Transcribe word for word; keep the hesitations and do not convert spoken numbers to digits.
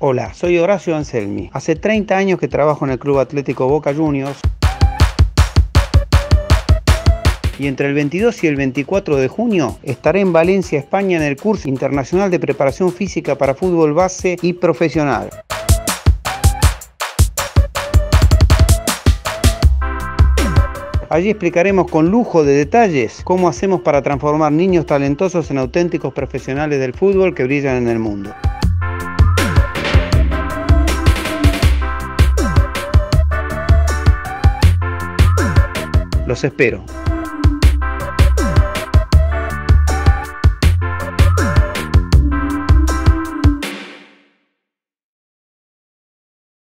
Hola, soy Horacio Anselmi. Hace treinta años que trabajo en el Club Atlético Boca Juniors y entre el veintidós y el veinticuatro de junio estaré en Valencia, España, en el curso internacional de preparación física para fútbol base y profesional. Allí explicaremos con lujo de detalles cómo hacemos para transformar niños talentosos en auténticos profesionales del fútbol que brillan en el mundo. Los espero.